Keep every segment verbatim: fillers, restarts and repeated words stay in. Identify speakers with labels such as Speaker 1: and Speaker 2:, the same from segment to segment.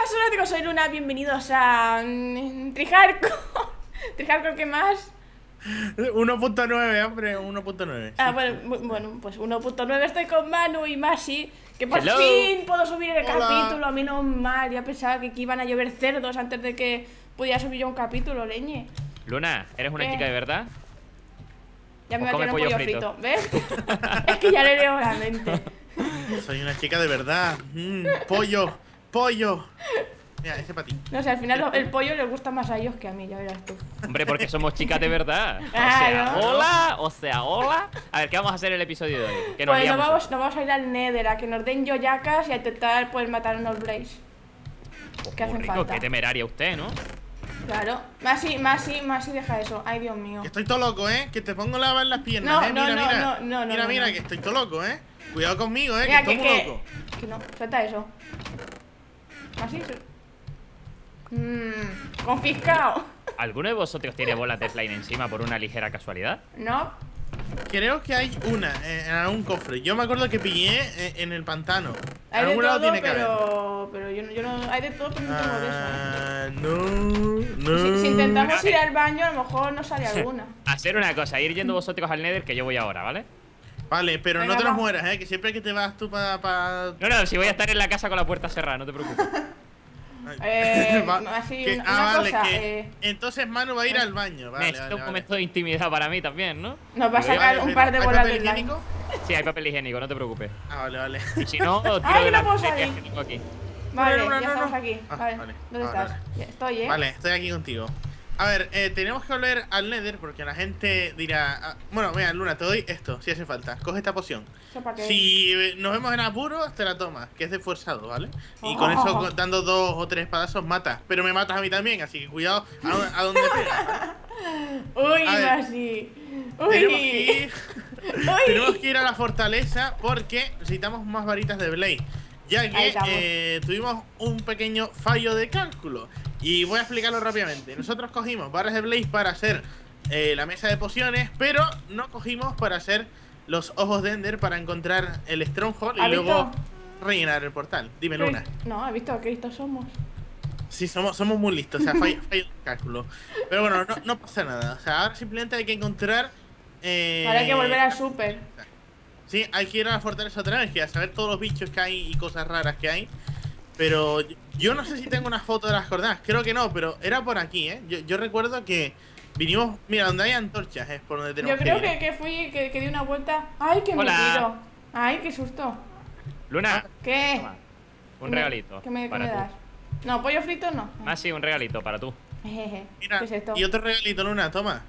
Speaker 1: Hola chicos, soy Luna, bienvenidos a mm, Trijarco. ¿Trijarco qué más?
Speaker 2: uno punto nueve, hombre, uno punto nueve.
Speaker 1: Ah, bueno, bueno, pues uno punto nueve estoy con Manu y Masi. Que por
Speaker 2: Hello.
Speaker 1: fin puedo subir el
Speaker 2: Hola.
Speaker 1: capítulo, a mí no mal. Ya pensaba que aquí iban a llover cerdos antes de que pudiera subir yo un capítulo, leñe.
Speaker 3: Luna, ¿eres una
Speaker 1: ¿Qué?
Speaker 3: chica de verdad?
Speaker 1: Ya me
Speaker 3: ¿O
Speaker 1: va a
Speaker 3: come
Speaker 1: tirar un
Speaker 3: pollo
Speaker 1: pollo
Speaker 3: frito?
Speaker 1: frito, ¿ves? Es que ya le leo la mente.
Speaker 2: Soy una chica de verdad. Mm, pollo, pollo. Mira, ese para ti.
Speaker 1: No sé, al final lo- el pollo le gusta más a ellos que a mí, ya verás tú.
Speaker 3: Hombre, porque somos chicas de verdad. O
Speaker 1: Claro.
Speaker 3: sea, hola, o sea, hola. A ver, ¿qué vamos a hacer en el episodio de hoy? Que nos
Speaker 1: Pues nos
Speaker 3: liamos.
Speaker 1: vamos, nos vamos a ir al Nether, a que nos den yoyacas y a intentar pues matar a unos Blaze.
Speaker 3: Pues
Speaker 1: que
Speaker 3: muy
Speaker 1: hacen
Speaker 3: rico,
Speaker 1: falta.
Speaker 3: qué temeraria usted, ¿no?
Speaker 1: Claro. Masi, Masi, Masi, deja eso. Ay, Dios mío.
Speaker 2: Que estoy todo loco, ¿eh? Que te pongo lava en las piernas,
Speaker 1: No,
Speaker 2: ¿eh?
Speaker 1: no,
Speaker 2: Mira,
Speaker 1: no,
Speaker 2: mira.
Speaker 1: no, no, no,
Speaker 2: mira,
Speaker 1: no,
Speaker 2: mira,
Speaker 1: no.
Speaker 2: que estoy todo loco, ¿eh? Cuidado conmigo, ¿eh?
Speaker 1: Mira,
Speaker 2: que
Speaker 1: que,
Speaker 2: estoy muy
Speaker 1: que,
Speaker 2: loco.
Speaker 1: que no, suelta eso. Masi. Mmm, confiscado.
Speaker 3: ¿Alguno de vosotros tiene bolas de slime encima por una ligera casualidad?
Speaker 1: No.
Speaker 2: Creo que hay una eh, en algún cofre. Yo me acuerdo que pillé eh, en el pantano. En
Speaker 1: Hay de
Speaker 2: algún lado
Speaker 1: todo,
Speaker 2: tiene que haber.
Speaker 1: pero, pero yo, no, yo no. Hay de todo, pero no tengo de eso.
Speaker 2: Ah, no, no.
Speaker 1: Si, si intentamos ir al baño, a lo mejor nos sale alguna.
Speaker 3: Hacer una cosa, ir yendo vosotros al Nether, que yo voy ahora, ¿vale?
Speaker 2: Vale, pero
Speaker 1: Venga,
Speaker 2: no te nos
Speaker 1: va.
Speaker 2: mueras, ¿eh? Que siempre que te vas tú para... Pa...
Speaker 3: No, no, si voy a estar en la casa con la puerta cerrada, no te preocupes.
Speaker 1: Eh,
Speaker 2: Va-
Speaker 1: así,
Speaker 2: que-
Speaker 1: una,
Speaker 2: ah,
Speaker 1: una
Speaker 2: vale,
Speaker 1: cosa.
Speaker 2: que
Speaker 1: Eh,
Speaker 2: entonces Manu va a ir al baño. Vale,
Speaker 3: Necesito
Speaker 2: vale,
Speaker 3: un
Speaker 2: vale.
Speaker 3: momento de intimidad para mí también, ¿no?
Speaker 1: nos va a
Speaker 3: Yo voy
Speaker 1: sacar
Speaker 2: Vale,
Speaker 1: un
Speaker 2: pero
Speaker 1: par de
Speaker 2: ¿hay
Speaker 1: bolas
Speaker 2: papel
Speaker 1: de slime.
Speaker 2: higiénico?
Speaker 3: Sí, hay papel higiénico, no te preocupes.
Speaker 2: Ah, vale, vale.
Speaker 3: Y si no, tiro
Speaker 1: Ay,
Speaker 3: de
Speaker 1: no
Speaker 3: la
Speaker 1: puedo
Speaker 3: botella
Speaker 1: salir.
Speaker 3: que tengo aquí.
Speaker 1: Vale,
Speaker 2: No, no, no,
Speaker 1: ya
Speaker 2: no,
Speaker 1: estamos
Speaker 2: no.
Speaker 1: aquí.
Speaker 2: Ah,
Speaker 1: Vale,
Speaker 2: vale.
Speaker 1: ¿dónde
Speaker 2: Ahora,
Speaker 1: estás? Ya estoy, ¿eh?
Speaker 2: Vale, estoy aquí contigo. A ver, eh, tenemos que volver al Nether porque la gente dirá... ah, bueno, mira, Luna, te doy esto, si hace falta. Coge esta poción.
Speaker 1: ¿Eso para qué?
Speaker 2: Si eh, nos vemos en apuros, te la tomas, que es de forzado, ¿vale? Y con
Speaker 1: Oh.
Speaker 2: eso, co- dando dos o tres espadazos, matas. Pero me matas a mí también, así que cuidado a, a donde pegas, ¿vale?
Speaker 1: Uy,
Speaker 2: A ver.
Speaker 1: Masi.
Speaker 2: Tenemos que
Speaker 1: Uy.
Speaker 2: ir... Tenemos que ir a la fortaleza porque necesitamos más varitas de Blaze. Ya
Speaker 1: Ahí
Speaker 2: que
Speaker 1: estamos.
Speaker 2: eh, tuvimos un pequeño fallo de cálculo. Y voy a explicarlo rápidamente. Nosotros cogimos barras de Blaze para hacer eh, la mesa de pociones, pero no cogimos para hacer los ojos de Ender para encontrar el Stronghold y
Speaker 1: ¿Has
Speaker 2: luego
Speaker 1: visto?
Speaker 2: rellenar el portal. Dime, Luna.
Speaker 1: No, ¿has visto qué listos somos?
Speaker 2: Sí, somos, somos muy listos, o sea, fallo, fallo de cálculo. Pero bueno, no, no pasa nada. O sea, ahora simplemente hay que encontrar... Eh,
Speaker 1: Ahora hay que volver al super.
Speaker 2: Sí, hay que ir a la fortaleza otra vez, que a saber todos los bichos que hay y cosas raras que hay. Pero yo, yo no sé si tengo una foto de las coordenadas, creo que no, pero era por aquí, ¿eh? Yo, yo recuerdo que vinimos, mira, donde hay antorchas es por donde tenemos
Speaker 1: Yo creo
Speaker 2: que
Speaker 1: que,
Speaker 2: ir.
Speaker 1: que fui, que, que di una vuelta. ¡Ay, que me
Speaker 3: Hola.
Speaker 1: tiro! ¡Ay, qué susto!
Speaker 3: Luna,
Speaker 1: ¿Qué?
Speaker 3: toma, un
Speaker 1: ¿Qué me-
Speaker 3: regalito
Speaker 1: ¿Qué me, qué
Speaker 3: para
Speaker 1: me
Speaker 3: tú.
Speaker 1: das? No, pollo frito no.
Speaker 3: Más sí, un regalito para tú.
Speaker 1: Jejeje.
Speaker 2: Mira,
Speaker 1: ¿Qué es esto?
Speaker 2: y otro regalito, Luna, toma.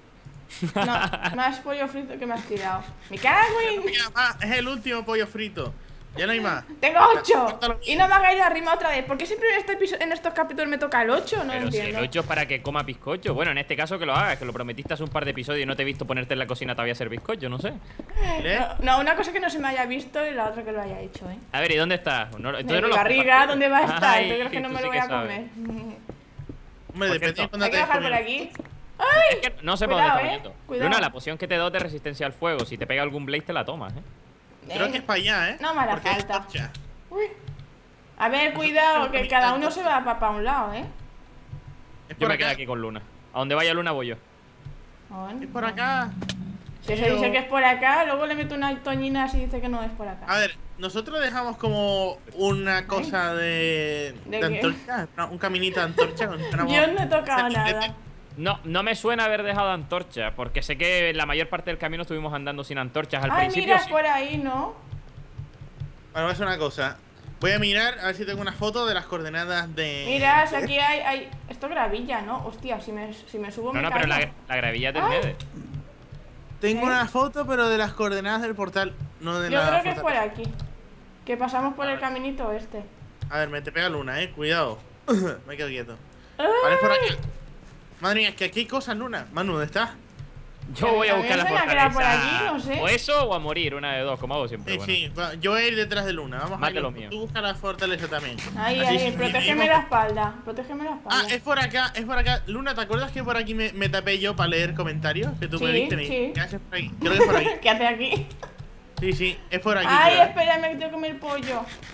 Speaker 1: No, más pollo frito que me has tirado. ¡Me cago en!
Speaker 2: Mira, ah, es el último pollo frito. Ya no hay más.
Speaker 1: ¡Tengo ocho!
Speaker 2: Córtalo bien.
Speaker 1: Y no me hagáis la rima otra vez. ¿Por qué siempre en, este episo- en estos capítulos me toca el ocho? No
Speaker 3: Pero si el
Speaker 1: entiendo.
Speaker 3: ocho es para que coma bizcocho. Bueno, en este caso que lo hagas, que lo prometiste hace un par de episodios y no te he visto ponerte en la cocina todavía a hacer bizcocho, no sé.
Speaker 2: ¿Eh?
Speaker 1: No, no, una cosa que no se me haya visto y la otra que lo haya hecho, ¿eh?
Speaker 3: A ver, ¿y dónde estás? No, entonces
Speaker 1: En
Speaker 3: no
Speaker 1: mi
Speaker 3: lo has
Speaker 1: barriga,
Speaker 3: compartido.
Speaker 1: ¿dónde va a estar?
Speaker 3: Ay,
Speaker 1: ¿Tú crees que no
Speaker 3: tú
Speaker 1: me
Speaker 3: sí
Speaker 1: lo voy
Speaker 3: que
Speaker 1: a
Speaker 3: sabes.
Speaker 1: comer?
Speaker 2: Hombre,
Speaker 3: Por
Speaker 2: depende de
Speaker 3: cierto,
Speaker 2: cuándo
Speaker 1: Hay que
Speaker 2: te
Speaker 1: bajar por
Speaker 2: comido.
Speaker 1: aquí.
Speaker 3: Es que no sé por
Speaker 1: Cuidado,
Speaker 3: dónde está
Speaker 1: eh.
Speaker 3: yendo.
Speaker 1: Cuidado.
Speaker 3: Luna, la poción que te doy de resistencia al fuego, si te pega algún blaze te la tomas, ¿eh?
Speaker 2: Creo que es para allá, ¿eh?
Speaker 1: No me hará
Speaker 2: Porque hay
Speaker 1: falta.
Speaker 2: antorchas.
Speaker 1: Uy. A ver, cuidado, que cada uno se va para un lado, ¿eh?
Speaker 2: Es
Speaker 3: Yo
Speaker 2: por
Speaker 3: me
Speaker 2: acá.
Speaker 3: quedo aquí con Luna. A donde vaya Luna voy yo.
Speaker 1: Bueno,
Speaker 2: Es por acá.
Speaker 1: Si se dice que es por acá, luego le meto una toñina así y dice que no es por acá.
Speaker 2: A ver, nosotros dejamos como una cosa de,
Speaker 1: ¿De
Speaker 2: de
Speaker 1: qué?
Speaker 2: antorcha, no, un caminito de antorcha. con- tenemos-
Speaker 1: Yo no he tocado
Speaker 2: ese
Speaker 1: nada.
Speaker 2: filete.
Speaker 3: No, no me suena haber dejado antorcha, porque sé que la mayor parte del camino estuvimos andando sin antorchas al
Speaker 1: Ay,
Speaker 3: principio.
Speaker 1: mira,
Speaker 3: sí.
Speaker 1: por ahí, ¿no?
Speaker 2: Bueno, voy a hacer una cosa. Voy a mirar a ver si tengo una foto de las coordenadas de.
Speaker 1: Mira, si aquí hay, hay... Esto es gravilla, ¿no? Hostia, si me, si me subo
Speaker 3: No,
Speaker 1: me
Speaker 3: no, pero
Speaker 1: caigo.
Speaker 3: la, la gravilla del
Speaker 1: Ay.
Speaker 3: Nether.
Speaker 2: Tengo
Speaker 1: ¿Eh?
Speaker 2: una foto, pero de las coordenadas del portal, no de
Speaker 1: Yo
Speaker 2: la
Speaker 1: creo que es por
Speaker 2: fortaleza.
Speaker 1: aquí. Que pasamos por
Speaker 2: A
Speaker 1: el
Speaker 2: ver.
Speaker 1: caminito este.
Speaker 2: A ver, me te pega Luna, eh. Cuidado. Me quedo quieto.
Speaker 1: ¡Ay!
Speaker 2: Vale, es por aquí. Madre mía, es que aquí hay cosas, Luna. Manu, ¿dónde estás?
Speaker 3: Yo voy a
Speaker 1: A mí me
Speaker 3: buscar la
Speaker 1: suena que era
Speaker 3: fortaleza.
Speaker 1: por aquí, no sé.
Speaker 3: O eso o a morir, una de dos, como hago siempre.
Speaker 2: Sí,
Speaker 3: bueno.
Speaker 2: sí. va, Yo voy a ir detrás de Luna. Vamos
Speaker 3: Más
Speaker 2: a
Speaker 3: que
Speaker 2: ir.
Speaker 3: lo mío.
Speaker 2: Tú busca la fortaleza también.
Speaker 1: Ahí,
Speaker 2: Así,
Speaker 1: ahí,
Speaker 2: si
Speaker 1: protégeme
Speaker 2: vivimos-
Speaker 1: la espalda. Protégeme la espalda.
Speaker 2: Ah, es por acá, es por acá. Luna, ¿te acuerdas que por aquí me, me tapé yo para leer comentarios? Que tú me
Speaker 1: Sí,
Speaker 2: diste. me-
Speaker 1: sí.
Speaker 2: ¿Qué haces por aquí? Creo que es por aquí.
Speaker 1: ¿Qué hace aquí?
Speaker 2: Sí, sí, es por aquí.
Speaker 1: Ay,
Speaker 2: creo, ¿eh?
Speaker 1: espérame que tengo que comer pollo.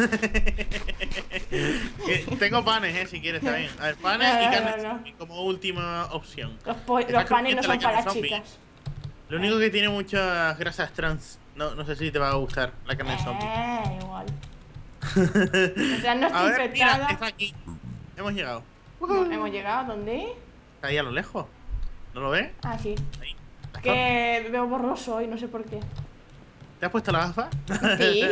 Speaker 2: Que tengo panes, eh, si quieres también. A ver, panes
Speaker 1: No,
Speaker 2: y
Speaker 1: no,
Speaker 2: carne
Speaker 1: no, no.
Speaker 2: zombie como última opción.
Speaker 1: Los, po-
Speaker 2: Está
Speaker 1: los panes no
Speaker 2: crujiente
Speaker 1: son
Speaker 2: la carne
Speaker 1: para
Speaker 2: zombie.
Speaker 1: chicas.
Speaker 2: Lo único que tiene muchas grasas trans. No, no sé si te va a gustar la carne zombie.
Speaker 1: Eh, igual. Mientras no
Speaker 2: A
Speaker 1: esté
Speaker 2: ver, mira,
Speaker 1: infectada.
Speaker 2: está aquí. Hemos llegado.
Speaker 1: No, ¿hemos llegado? ¿Dónde?
Speaker 2: Está ahí a lo lejos. ¿No lo ves?
Speaker 1: Ah, sí.
Speaker 2: Ahí. Las
Speaker 1: Que veo borroso hoy, no sé por qué.
Speaker 2: ¿Te has puesto la gafa?
Speaker 1: Sí.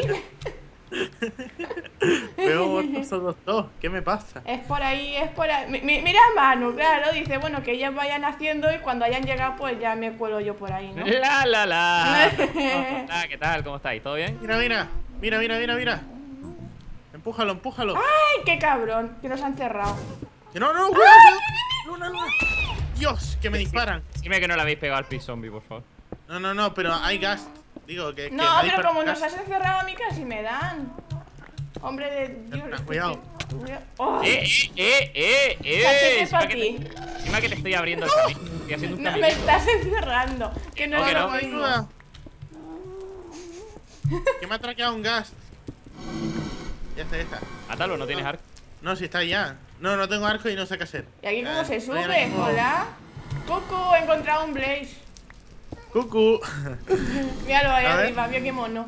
Speaker 2: Veo borrosos los dos. ¿Qué me pasa?
Speaker 1: Es por ahí, es por ahí. Mi- mi- mira a Manu, claro, dice, bueno, que ellas vayan haciendo y cuando hayan llegado, pues ya me cuelo yo por ahí, ¿no?
Speaker 3: La la la. Hola, ¿qué tal? ¿Cómo estáis? ¿Todo bien?
Speaker 2: Mira, mira. Mira, mira, mira, mira. Empújalo, empújalo.
Speaker 1: ¡Ay, qué cabrón! Que nos han cerrado.
Speaker 2: Que no, no, cuidado, cuidado. Luna, luna. Dios, que me disparan.
Speaker 3: Dime que no le habéis pegado al pis zombie, por favor.
Speaker 2: No, no, no, pero hay gas. Digo que. que
Speaker 1: No,
Speaker 2: me ha
Speaker 1: pero
Speaker 2: disparado
Speaker 1: como
Speaker 2: gas.
Speaker 1: nos has encerrado a mí casi me dan. Hombre de Dios.
Speaker 2: Espera,
Speaker 1: es que-
Speaker 2: cuidado.
Speaker 1: cuidado. ¡Oh!
Speaker 3: ¡Eh, eh, eh, eh!
Speaker 1: Cachete
Speaker 3: Encima
Speaker 1: pa'
Speaker 3: que
Speaker 1: ti.
Speaker 3: te- Encima que te estoy abriendo el camino. Estoy haciendo un
Speaker 1: No,
Speaker 3: camino.
Speaker 1: me estás encerrando. Que no
Speaker 3: No, que
Speaker 1: es
Speaker 3: no.
Speaker 1: lo mismo.
Speaker 2: Ayuda. Que me ha traqueado un gas. Ya está, ya está.
Speaker 3: Mátalo, no tienes arco.
Speaker 2: No, si está ya. No, no tengo arco y no sé qué hacer.
Speaker 1: ¿Y aquí cómo
Speaker 2: Eh,
Speaker 1: se
Speaker 2: estoy ahora
Speaker 1: sube?
Speaker 2: mismo-
Speaker 1: Hola. Cucu, he encontrado un Blaze.
Speaker 2: Cucu.
Speaker 1: Míralo ahí
Speaker 2: A ver.
Speaker 1: arriba, mira qué mono.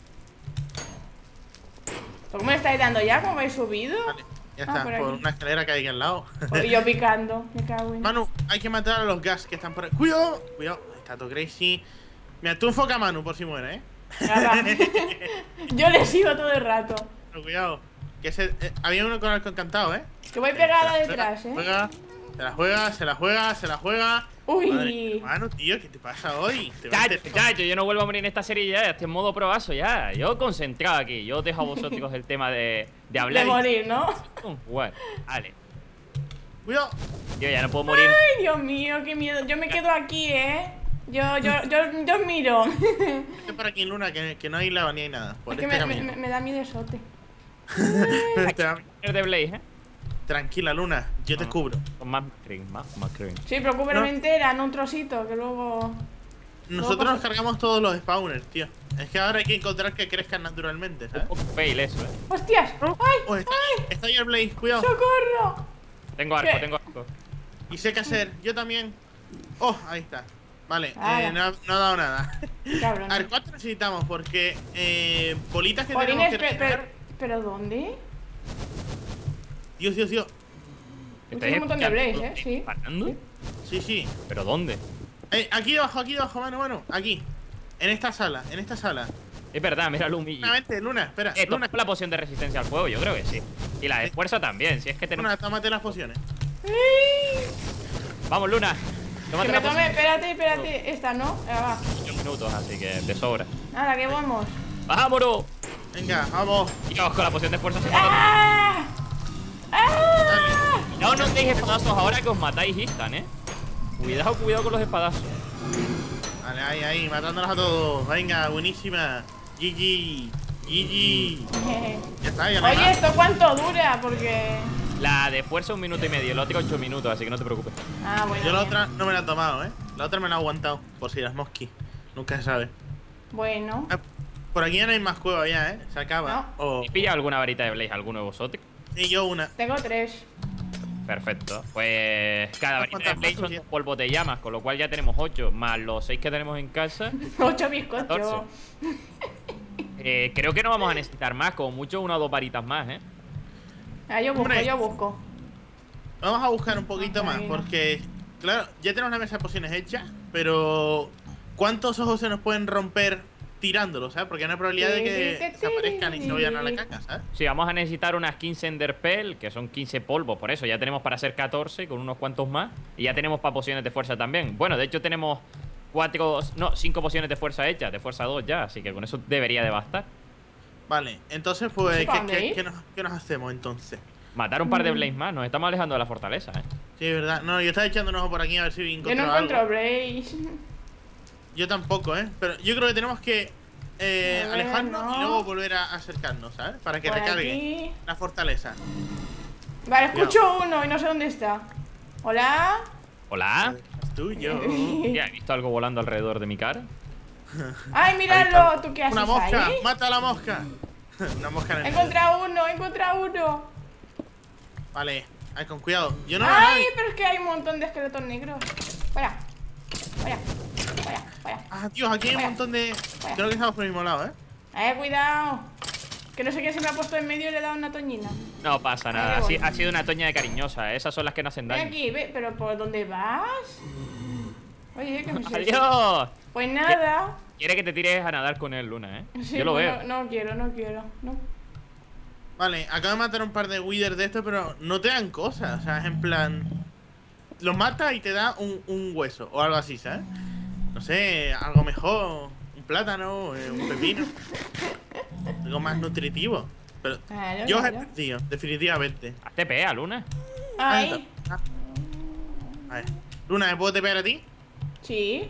Speaker 1: ¿Cómo me estáis dando ya? ¿Cómo habéis subido?
Speaker 2: Vale, ya
Speaker 1: Ah,
Speaker 2: está,
Speaker 1: por
Speaker 2: por,
Speaker 1: aquí.
Speaker 2: una escalera que hay aquí al lado.
Speaker 1: Y yo picando, me cago en.
Speaker 2: Manu, hay que matar a los gas que están por ahí. ¡Cuidado! Cuidado, ahí está todo crazy. Mira, tú enfoca a Manu por si muere, ¿eh?
Speaker 1: Nada. Yo le sigo todo el rato.
Speaker 2: Pero cuidado. Que ese, eh, había uno con arco encantado, ¿eh?
Speaker 1: Que voy
Speaker 2: Se
Speaker 1: pegada
Speaker 2: la
Speaker 1: detrás,
Speaker 2: juega,
Speaker 1: eh.
Speaker 2: Se la juega, se la juega, se la juega.
Speaker 1: Uy.
Speaker 2: Madre mía, Manu, tío, ¿qué te pasa hoy? Te vas a
Speaker 3: Chacho,
Speaker 2: hacer-
Speaker 3: chacho, yo no vuelvo a morir en esta serie ya, estoy en modo probazo ya. Yo concentrado aquí, yo os dejo a vosotros el tema de, de hablar.
Speaker 1: De morir, ¿no?
Speaker 3: Bueno, vale.
Speaker 2: Cuidado.
Speaker 3: Yo ya no puedo morir.
Speaker 1: Ay, Dios mío, qué miedo. Yo me quedo aquí, eh. Yo, yo, yo, yo miro.
Speaker 2: Vete por aquí, Luna, que, que no hay lava ni hay nada. Por
Speaker 1: Es que
Speaker 2: este
Speaker 1: me, me,
Speaker 2: camino.
Speaker 1: me da miedesote.
Speaker 2: Este camino.
Speaker 3: de Blaze, ¿eh?
Speaker 2: Tranquila, Luna, yo te
Speaker 3: No.
Speaker 2: cubro.
Speaker 3: Con más cream, más, más cream.
Speaker 1: Sí, pero cúbreme
Speaker 2: No.
Speaker 1: entera, no un trocito, que luego.
Speaker 2: Nosotros nos
Speaker 1: pasa-
Speaker 2: cargamos todos los spawners, tío. Es que ahora hay que encontrar que crezcan naturalmente,
Speaker 3: Un
Speaker 2: ¿sabes?
Speaker 3: poco fail eso, ¿eh?
Speaker 1: ¡Hostias! ¡Ay!
Speaker 2: Oh, está, está ahí el Blaze, cuidado.
Speaker 1: ¡Socorro!
Speaker 3: Tengo arco,
Speaker 1: ¿Qué?
Speaker 3: tengo arco.
Speaker 2: Y sé qué hacer, yo también. Oh, ahí está. Vale,
Speaker 1: Ah,
Speaker 2: eh,
Speaker 1: ya.
Speaker 2: no, ha- no ha dado nada.
Speaker 1: Cabrón.
Speaker 2: A ver, ¿cuánto necesitamos? Porque eh, bolitas que
Speaker 1: Polines,
Speaker 2: tenemos que
Speaker 1: pe- pe-
Speaker 2: rellenar.
Speaker 1: ¿pero dónde?
Speaker 2: Dios, Dios, Dios.
Speaker 1: Uy, tiene un montón de
Speaker 3: escuchando
Speaker 1: Blaze, ¿eh? Sí.
Speaker 3: disparando?
Speaker 2: Sí, sí.
Speaker 3: ¿Pero dónde?
Speaker 2: Eh, aquí debajo, aquí debajo, mano, mano. Aquí. En esta sala, en esta sala.
Speaker 3: Es verdad, mira Lumi.
Speaker 2: Nuevamente, Luna, espera.
Speaker 3: Eh,
Speaker 2: Luna,
Speaker 3: ¿toma la poción de resistencia al fuego? Yo creo que sí. Y la de fuerza también, si es que tenemos...
Speaker 2: Luna, tómate las pociones.
Speaker 1: ¡Ay!
Speaker 3: Vamos, Luna. Tómate
Speaker 1: Que
Speaker 3: la
Speaker 1: me tome,
Speaker 3: poción.
Speaker 1: espérate, espérate. Esta, ¿no? Ah, va.
Speaker 3: Ocho minutos, así que te sobra.
Speaker 1: Nada, que vamos.
Speaker 3: ¡Vámonos!
Speaker 2: Venga, vamos.
Speaker 3: Dios, con la poción de fuerza se mata.
Speaker 1: ¡Ah! ¡Ah!
Speaker 3: No nos deis espadazos ahora que os matáis instant, eh. Cuidado, cuidado con los espadazos.
Speaker 2: Vale, ahí, ahí, matándolos a todos. Venga, buenísima. G G. G G. Ya está, ya no hay
Speaker 1: Oye,
Speaker 2: más.
Speaker 1: ¿esto cuánto dura? Porque.
Speaker 3: La de fuerza un minuto y medio, la otra ocho minutos, así que no te preocupes.
Speaker 1: Ah, bueno.
Speaker 2: Yo la
Speaker 1: bien.
Speaker 2: otra no me la he tomado, ¿eh? La otra me la he aguantado, por si las mosquis. Nunca se sabe.
Speaker 1: Bueno.
Speaker 2: Ah, por aquí ya no hay más cueva ya, ¿eh? Se acaba. O
Speaker 3: ¿Has pillado alguna varita de Blaze, alguno de vosotros?
Speaker 2: y yo una.
Speaker 1: Tengo tres.
Speaker 3: Perfecto. Pues cada varita de
Speaker 2: ¿Cuántas
Speaker 3: Blaze
Speaker 2: más
Speaker 3: son
Speaker 2: tú
Speaker 3: dos polvos de llamas, con lo cual ya tenemos ocho, más los seis que tenemos en casa.
Speaker 1: Ocho bizcochos.
Speaker 3: catorce. Eh, creo que no vamos a necesitar más, como mucho una o dos varitas más, ¿eh?
Speaker 1: Ah, yo busco,
Speaker 2: Hombre.
Speaker 1: yo busco.
Speaker 2: Vamos a buscar un poquito más,
Speaker 1: Venga.
Speaker 2: porque, claro, ya tenemos una mesa de pociones hecha, pero ¿cuántos ojos se nos pueden romper tirándolos, ¿sabes? Porque hay una probabilidad de que desaparezcan y se vayan a la caca, ¿sabes?
Speaker 3: Sí, vamos a necesitar unas quince Enderpell, que son quince polvos, por eso ya tenemos para hacer catorce con unos cuantos más. Y ya tenemos para pociones de fuerza también. Bueno, de hecho tenemos cuatro, no, cinco pociones de fuerza hechas, de fuerza dos ya, así que con eso debería de bastar.
Speaker 2: Vale, entonces, pues,
Speaker 1: ¿Sí,
Speaker 2: ¿qué,
Speaker 1: para dónde
Speaker 2: qué-
Speaker 1: ir?
Speaker 2: qué nos, qué nos hacemos entonces?
Speaker 3: Matar un par de
Speaker 1: Mm.
Speaker 3: Blaze más, nos estamos alejando de la fortaleza, ¿eh?
Speaker 2: Sí, es verdad. No, yo estaba echando un ojo por aquí a ver si
Speaker 1: Yo
Speaker 2: encuentro
Speaker 1: no
Speaker 2: algo.
Speaker 1: encuentro Blaze.
Speaker 2: Yo tampoco, ¿eh? Pero yo creo que tenemos que eh,
Speaker 1: A ver,
Speaker 2: alejarnos
Speaker 1: no.
Speaker 2: y luego volver a acercarnos, ¿sabes? Para que
Speaker 1: Por
Speaker 2: recargue
Speaker 1: aquí.
Speaker 2: la fortaleza.
Speaker 1: Vale, escucho uno y no sé dónde está. Hola.
Speaker 3: Hola.
Speaker 2: Es tuyo.
Speaker 3: Ya he visto algo volando alrededor de mi cara.
Speaker 1: Ay,
Speaker 2: Ahí
Speaker 1: míralo.
Speaker 2: está.
Speaker 1: ¿Tú qué haces
Speaker 2: Una mosca,
Speaker 1: ahí?
Speaker 2: mata a la mosca. Una mosca en el
Speaker 1: He
Speaker 2: medio.
Speaker 1: encontrado uno, he encontrado uno.
Speaker 2: Vale, ay, con cuidado. Yo no veo a
Speaker 1: Ay,
Speaker 2: nadie.
Speaker 1: pero es que hay un montón de esqueletos negros. Fuera. Fuera. Fuera, fuera.
Speaker 2: Ah, tío, aquí hay un
Speaker 1: Vaya.
Speaker 2: montón de.
Speaker 1: Vaya.
Speaker 2: Creo que estamos por el mismo lado, ¿eh?
Speaker 1: Eh, cuidado. Que no sé quién se me ha puesto en medio y le he dado una toñina.
Speaker 3: No pasa nada.
Speaker 1: Ahí
Speaker 3: Ha,
Speaker 1: voy.
Speaker 3: si- ha sido una toña de cariñosa. Esas son las que no hacen
Speaker 1: Ven
Speaker 3: daño.
Speaker 1: aquí, ve, pero ¿por dónde vas? Oye, que me sé.
Speaker 3: ¡Adiós!
Speaker 1: Pues nada.
Speaker 3: Quiere que te tires a nadar con él, Luna, ¿eh?
Speaker 1: Sí,
Speaker 3: Yo lo
Speaker 1: pues
Speaker 3: veo.
Speaker 1: No, no quiero, no quiero. No.
Speaker 2: Vale, acabo de matar un par de withers de estos, pero no te dan cosas. O sea, es en plan. Los matas y te da un, un hueso o algo así, ¿sabes? No sé, algo mejor. Un plátano, eh, un pepino. Algo más nutritivo. Pero
Speaker 1: Claro,
Speaker 2: yo os he
Speaker 1: claro.
Speaker 2: perdido, definitivamente.
Speaker 3: Hazte pea, Luna.
Speaker 1: Ay,
Speaker 2: Ah. A ver. Luna, ¿me puedo tepear a ti?
Speaker 1: sí.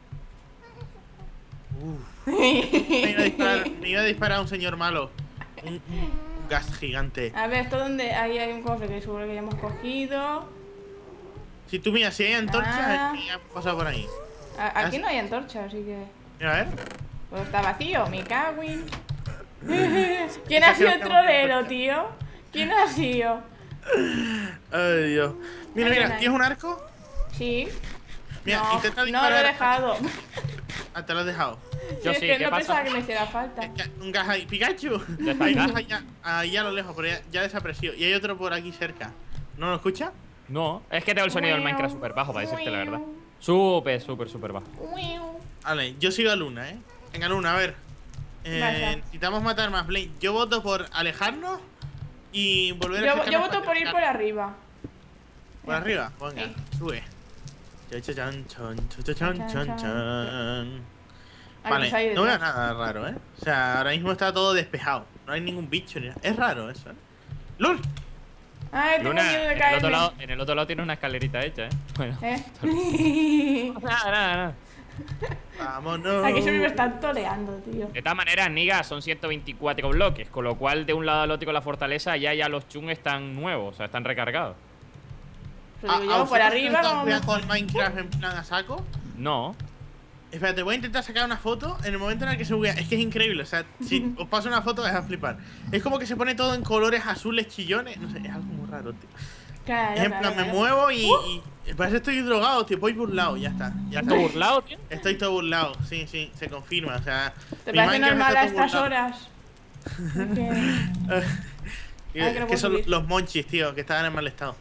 Speaker 2: Uf. Me iba a disparar, me iba a disparar a un señor malo. Un, un- un gas gigante.
Speaker 1: A ver, ¿esto dónde? Ahí hay un cofre que seguro que ya hemos cogido.
Speaker 2: Si tú miras, si hay antorchas,
Speaker 1: Ah.
Speaker 2: ya han pasado por ahí.
Speaker 1: A- aquí
Speaker 2: Ah,
Speaker 1: no hay antorcha, así que.
Speaker 2: Mira, a ver.
Speaker 1: Pues está vacío, me cago en. ¿Quién ha sido el trolero, tío? ¿Quién ha sido?
Speaker 2: Ay, Dios. Mira,
Speaker 1: Ahí,
Speaker 2: mira,
Speaker 1: ahí.
Speaker 2: ¿tienes un arco?
Speaker 1: Sí.
Speaker 2: Mira,
Speaker 1: no,
Speaker 2: intenta
Speaker 1: no
Speaker 2: disparar.
Speaker 1: lo he dejado.
Speaker 2: Ah, te lo has dejado.
Speaker 3: Yo
Speaker 1: es
Speaker 3: sí,
Speaker 1: que
Speaker 3: ¿qué
Speaker 1: no
Speaker 3: pasa?
Speaker 1: pensaba que me hiciera falta.
Speaker 2: Es que un gas ahí. ¡Pikachu!
Speaker 3: Ya está,
Speaker 2: Hay
Speaker 3: ya.
Speaker 2: gas allá, allá a lo lejos, pero ya, ya desapareció. Y hay otro por aquí cerca. ¿No lo escuchas?
Speaker 3: No, es que tengo el sonido del Minecraft súper bajo, para decirte la verdad. Súper, súper, súper bajo.
Speaker 2: Vale, yo sigo a Luna, ¿eh? Venga, Luna, a ver. Eh,
Speaker 1: Vaya.
Speaker 2: necesitamos matar más Blade. Yo voto por alejarnos y volver a
Speaker 1: Yo,
Speaker 2: acercarnos
Speaker 1: yo voto
Speaker 2: para
Speaker 1: por ir
Speaker 2: terminar.
Speaker 1: por arriba.
Speaker 2: ¿Por arriba? Venga,
Speaker 1: Sí.
Speaker 2: sube. Chan, chan, chan, chan, chan, chan, chan, chan.
Speaker 1: Hay
Speaker 2: Vale,
Speaker 1: que salir
Speaker 2: no veo
Speaker 1: detrás.
Speaker 2: nada raro, ¿eh? O sea, ahora mismo está todo despejado. No hay ningún bicho ni nada. Es raro eso, ¿eh? ¡Lol!
Speaker 1: Ay, tengo
Speaker 3: Luna,
Speaker 1: miedo de
Speaker 3: en el, otro
Speaker 1: caerme.
Speaker 3: lado, en el otro lado tiene una escalerita hecha, ¿eh? Bueno.
Speaker 1: ¿Eh?
Speaker 3: Nada, nada, nada.
Speaker 2: Vámonos.
Speaker 1: Aquí se me están toreando, tío.
Speaker 3: De todas maneras, Niga, son ciento veinticuatro bloques, con lo cual de un lado al otro con la fortaleza ya ya los chung están nuevos, o sea, están recargados.
Speaker 1: Pero
Speaker 2: ¿A-
Speaker 1: digo
Speaker 2: a
Speaker 1: yo, por
Speaker 2: vosotros
Speaker 1: arriba
Speaker 2: os
Speaker 1: vamos.
Speaker 2: pegado el Minecraft en plan a saco?
Speaker 3: No.
Speaker 2: Espérate, voy a intentar sacar una foto en el momento en el que se buguea. Es que es increíble, o sea, si os paso una foto vais a flipar. Es como que se pone todo en colores azules chillones. No sé, es algo muy raro, tío.
Speaker 1: Claro,
Speaker 2: Es en
Speaker 1: claro,
Speaker 2: plan, me
Speaker 1: claro.
Speaker 2: muevo y, y parece que estoy drogado, tío. Voy burlado, ya está. Ya
Speaker 3: ¿Estás
Speaker 2: está.
Speaker 3: burlado, tío?
Speaker 2: Estoy todo burlado, sí, sí, se confirma. O sea,
Speaker 1: ¿Te
Speaker 2: mi
Speaker 1: parece
Speaker 2: Minecraft
Speaker 1: normal a
Speaker 2: está todo
Speaker 1: estas
Speaker 2: burlado.
Speaker 1: horas? Ok.
Speaker 2: Y
Speaker 1: Ay,
Speaker 2: es
Speaker 1: que no
Speaker 2: que
Speaker 1: puedo
Speaker 2: son
Speaker 1: subir.
Speaker 2: los monchis, tío, que estaban en mal estado.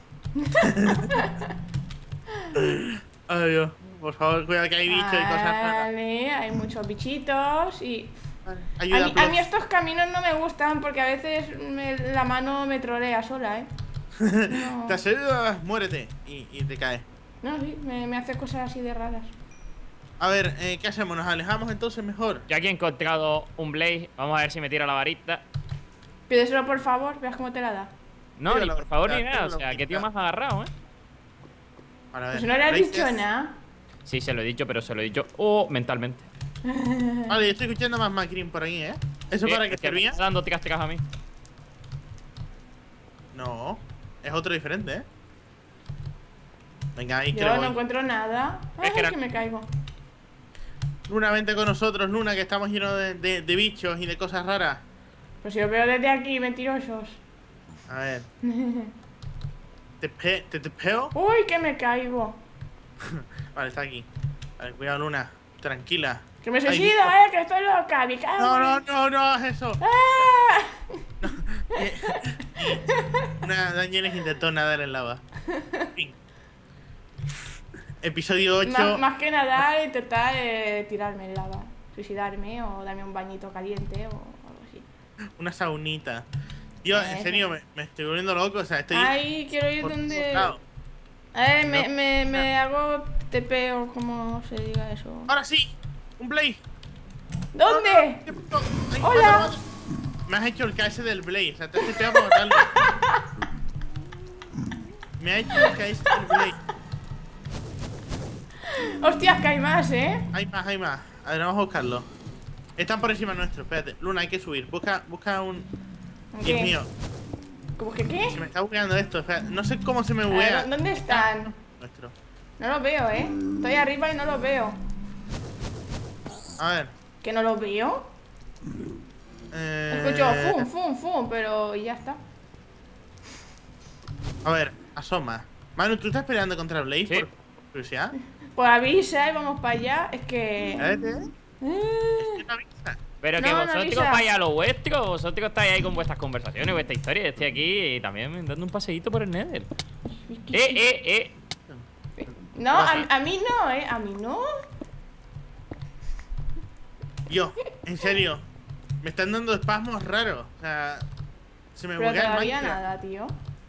Speaker 2: Ay, Dios. Por favor, cuidado que hay bichos y cosas raras.
Speaker 1: Vale, hay muchos bichitos y...
Speaker 2: Vale,
Speaker 1: A
Speaker 2: ayuda,
Speaker 1: mí, a
Speaker 2: Blox.
Speaker 1: mí estos caminos no me gustan porque a veces me- la mano me trolea sola, ¿eh? No,
Speaker 2: Te aseguras, muérete y, y te caes.
Speaker 1: no sí, me, me hace cosas así de raras.
Speaker 2: A ver, eh, ¿qué hacemos? ¿Nos alejamos entonces mejor?
Speaker 3: Yo aquí he encontrado un Blaze, vamos a ver si me tira la varita.
Speaker 1: Pídeselo por favor, veas cómo te la da.
Speaker 3: No,
Speaker 2: Tira
Speaker 3: ni
Speaker 2: la
Speaker 3: por favor ni
Speaker 2: varita,
Speaker 3: nada, o
Speaker 2: tira la
Speaker 3: sea, qué tío
Speaker 2: varita.
Speaker 3: más agarrado, ¿eh?
Speaker 2: Vale, a ver.
Speaker 1: Pues no le has
Speaker 2: Blaze
Speaker 1: dicho
Speaker 2: es-
Speaker 1: nada.
Speaker 3: Sí, se lo he dicho, pero se lo he dicho, oh, mentalmente.
Speaker 2: Vale, yo estoy escuchando más Macrin por ahí, ¿eh? ¿Eso
Speaker 3: Sí,
Speaker 2: para qué
Speaker 3: es que me
Speaker 2: servía?
Speaker 3: está dando tiras tiras a mí.
Speaker 2: No, es otro diferente, ¿eh? Venga, ahí que
Speaker 1: Yo
Speaker 2: le
Speaker 1: no
Speaker 2: voy.
Speaker 1: encuentro nada. Ay,
Speaker 3: Es que era-
Speaker 1: que me caigo.
Speaker 2: Luna, vente con nosotros, Luna, que estamos llenos de, de- de bichos y de cosas raras.
Speaker 1: Pues si os veo desde aquí, mentirosos.
Speaker 2: A ver. ¿Te, pe te, te peo?
Speaker 1: Uy, que me caigo.
Speaker 2: Vale, está aquí. Vale, cuidado, Luna. Tranquila.
Speaker 1: Que me
Speaker 2: Ay,
Speaker 1: suicido,
Speaker 2: bicho.
Speaker 1: eh, que estoy loca, me cago.
Speaker 2: No,
Speaker 1: en-
Speaker 2: no, no, no hagas eso.
Speaker 1: ¡Ah!
Speaker 2: Una Daniels intentó nadar en lava. Fin. Episodio ocho.
Speaker 1: Más, más que nada, intentar eh, tirarme en lava. Suicidarme o darme un bañito caliente o algo así.
Speaker 2: Una saunita. Tío, en
Speaker 1: Eso.
Speaker 2: serio, me, me estoy volviendo loco. O sea, estoy.
Speaker 1: Ay, quiero ir
Speaker 2: por todos
Speaker 1: donde.
Speaker 2: lados.
Speaker 1: Eh, me,
Speaker 2: No.
Speaker 1: me, me hago T P o como se diga eso.
Speaker 2: Ahora sí, un Blaze.
Speaker 1: ¿Dónde?
Speaker 2: ¿Qué puto? Ay,
Speaker 1: Hola.
Speaker 2: mátalo, mátalo. Me has hecho el K S del Blaze. O sea, te has pegado para matarlo. Me ha hecho el K S del Blaze.
Speaker 1: Hostias, que hay más, eh.
Speaker 2: Hay más, hay más. A ver, vamos a buscarlo. Están por encima nuestro. Espérate, Luna, hay que subir. Busca, busca un. Dios
Speaker 1: ¿Qué?
Speaker 2: mío,
Speaker 1: ¿Cómo que qué?
Speaker 2: se me está bugueando esto. Espera, no sé cómo se me
Speaker 1: A ver,
Speaker 2: buguea.
Speaker 1: ¿dónde están?
Speaker 2: Nuestro.
Speaker 1: No los veo, eh. Estoy arriba y no los veo.
Speaker 2: A ver.
Speaker 1: ¿Que no los veo?
Speaker 2: Eh,
Speaker 1: Escucho fum, fum, fum, pero y ya está.
Speaker 2: A ver, asoma. Manu, ¿tú estás peleando contra Blaze
Speaker 3: Sí.
Speaker 2: por curiosidad?
Speaker 1: Pues avisa y vamos para allá. Es que.
Speaker 2: Espérate.
Speaker 1: Eh,
Speaker 2: ¿Qué te avisa?
Speaker 3: Pero que
Speaker 1: No, no
Speaker 3: vosotros
Speaker 1: avisa.
Speaker 3: vais a lo vuestro, vosotros estáis ahí con vuestras conversaciones, vuestra historia. Estoy aquí también dando un paseíto por el Nether. Eh, eh, eh.
Speaker 1: No, a, a mí no, eh. A mí no.
Speaker 2: Yo, en serio, me están dando espasmos raros. O sea, se me
Speaker 1: Pero
Speaker 2: buguea el
Speaker 1: todavía
Speaker 2: Minecraft.
Speaker 1: nada, tío.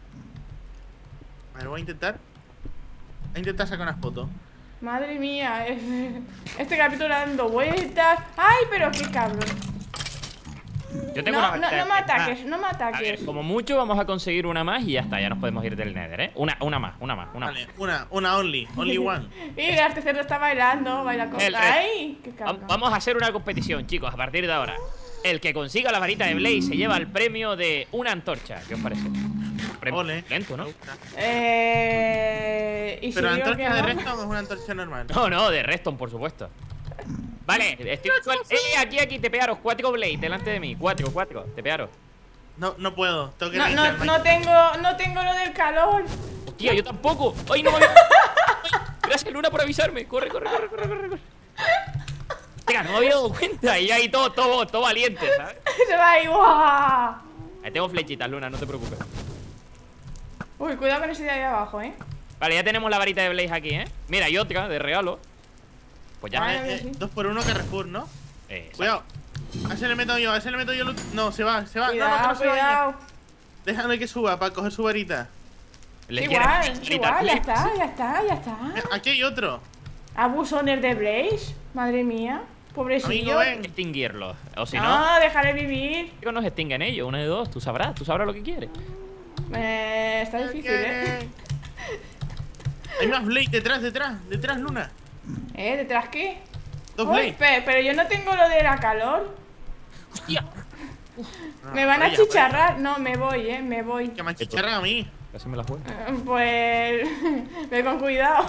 Speaker 2: A ver, voy a intentar. Voy a intentar sacar una foto.
Speaker 1: Madre mía, eh, este capítulo dando vueltas. Ay, pero qué cabrón.
Speaker 3: Yo tengo
Speaker 1: No,
Speaker 3: una
Speaker 1: no,
Speaker 3: varita
Speaker 1: no
Speaker 3: de-
Speaker 1: me ataques,
Speaker 3: Ah,
Speaker 1: no me
Speaker 3: a
Speaker 1: ataques.
Speaker 3: ver, como mucho vamos a conseguir una más y ya está, ya nos podemos ir del Nether, ¿eh? Una, una más, una más, una
Speaker 2: Vale, una, una only, only one.
Speaker 1: Mira, este cerdo está bailando, baila con.
Speaker 3: El re-
Speaker 1: Ay, qué
Speaker 3: más.
Speaker 1: cabrón.
Speaker 3: Va- Vamos a hacer una competición, chicos, a partir de ahora. El que consiga la varita de Blaze se lleva el premio de una antorcha. ¿Qué os parece? Premio
Speaker 2: Ole.
Speaker 3: lento, ¿no?
Speaker 2: Me gusta.
Speaker 1: Eh. Y si
Speaker 2: Pero la
Speaker 1: digo que
Speaker 2: antorcha de
Speaker 1: no?
Speaker 2: Redstone es una antorcha normal.
Speaker 3: No, no, de Redstone, por supuesto. Vale, estoy suel- Eh, aquí, aquí, tepearos, cuatro Blaze delante de mí. Cuatro, cuatro, tepearos.
Speaker 2: No, no puedo. Tengo que
Speaker 1: No,
Speaker 2: reiniciar
Speaker 1: no,
Speaker 2: el
Speaker 1: no
Speaker 2: Minecraft.
Speaker 1: tengo, no tengo lo del calor.
Speaker 3: Hostia, yo tampoco. ¡Ay, no me había... Ay, gracias, Luna, por avisarme. Corre, corre, corre, corre, corre, corre. Hostia, no me había dado cuenta. Y ahí todo, todo, todo valiente, ¿sabes?
Speaker 1: Se va ahí, ¡guau!
Speaker 3: Ahí tengo flechitas, Luna, no te preocupes.
Speaker 1: Uy, cuidado con ese de ahí abajo, eh.
Speaker 3: Vale, ya tenemos la varita de Blaze aquí, ¿eh? Mira, y otra de regalo. Pues ya.
Speaker 1: Vale.
Speaker 2: Eh, eh, dos por uno Carrefour, ¿no?
Speaker 3: Eh,
Speaker 2: Cuidado. A ese le meto yo, a ese le meto yo. lo- No, se va, se va. No, no, que
Speaker 1: Cuidado,
Speaker 2: no se vaya.
Speaker 1: cuidado.
Speaker 2: Déjame que suba para coger su varita.
Speaker 3: le
Speaker 1: Sí,
Speaker 3: quiero
Speaker 1: igual,
Speaker 3: varita,
Speaker 1: sí, igual, ya
Speaker 3: Blaze.
Speaker 1: está, ya está, ya está.
Speaker 2: Mira, aquí hay otro.
Speaker 1: Abusones de Blaze, madre mía. Pobrecillo.
Speaker 2: Amigo, ven.
Speaker 3: Extinguirlos. O si no,
Speaker 1: No, dejaré vivir.
Speaker 3: no nos extinguen ellos, uno de dos. Tú sabrás, tú sabrás lo que quieres.
Speaker 1: Eh, está difícil, eh.
Speaker 2: ¿Qué? Hay más Blade detrás, detrás, detrás, Luna.
Speaker 1: ¿Eh? ¿Detrás qué?
Speaker 2: Dos
Speaker 1: Uy,
Speaker 2: Blade.
Speaker 1: pe- pero yo no tengo lo de la calor.
Speaker 3: Hostia.
Speaker 1: Me van a
Speaker 2: vaya,
Speaker 1: chicharrar. No, me voy, eh, me voy.
Speaker 2: vaya. Que me achicharran a mí.
Speaker 3: Casi me la juego.
Speaker 1: Eh, Pues. Ve con cuidado.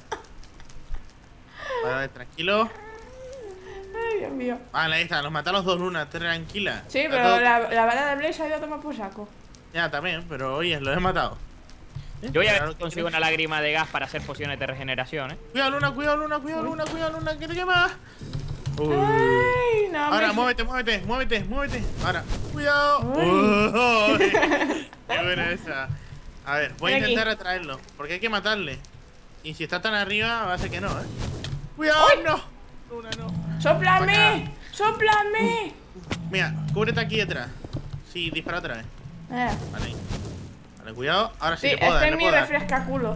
Speaker 2: Vale, vale, tranquilo.
Speaker 1: Ay, Dios mío.
Speaker 2: Vale, ahí está, los mata a los dos, Luna, tranquila.
Speaker 1: Sí,
Speaker 2: Está
Speaker 1: pero
Speaker 2: todo-
Speaker 1: la, la bala de Blaze ha ido a tomar por saco.
Speaker 2: Ya, también, pero oye, los he matado. ¿Eh?
Speaker 3: Yo voy a ver
Speaker 2: Claro
Speaker 3: si
Speaker 2: que
Speaker 3: consigo
Speaker 2: tienes-
Speaker 3: una lágrima de gas para hacer pociones de regeneración, ¿eh?
Speaker 2: Cuidado, Luna, cuidado, Luna, cuidado, Luna, cuidado, Luna, que te quema. Uy.
Speaker 1: Ay, no,
Speaker 2: Ahora,
Speaker 1: me...
Speaker 2: muévete, muévete, muévete, muévete. Ahora, cuidado.
Speaker 1: Uy.
Speaker 2: Uy. Qué buena esa. A ver, voy a
Speaker 1: Ven aquí.
Speaker 2: intentar atraerlo, porque hay que matarle. Y si está tan arriba, va a ser que no, ¿eh? ¡Cuidado! ¡No! Luna, no.
Speaker 1: ¡Sóplame! ¡Sóplame!
Speaker 2: Mira, cúbrete aquí detrás. Sí, dispara otra vez.
Speaker 1: Eh,
Speaker 2: Vale. ahí. Vale, cuidado. Ahora sí,
Speaker 1: sí,
Speaker 2: le puedo dar,
Speaker 1: este
Speaker 2: le
Speaker 1: es mi
Speaker 2: puedo dar.
Speaker 1: refrescaculos.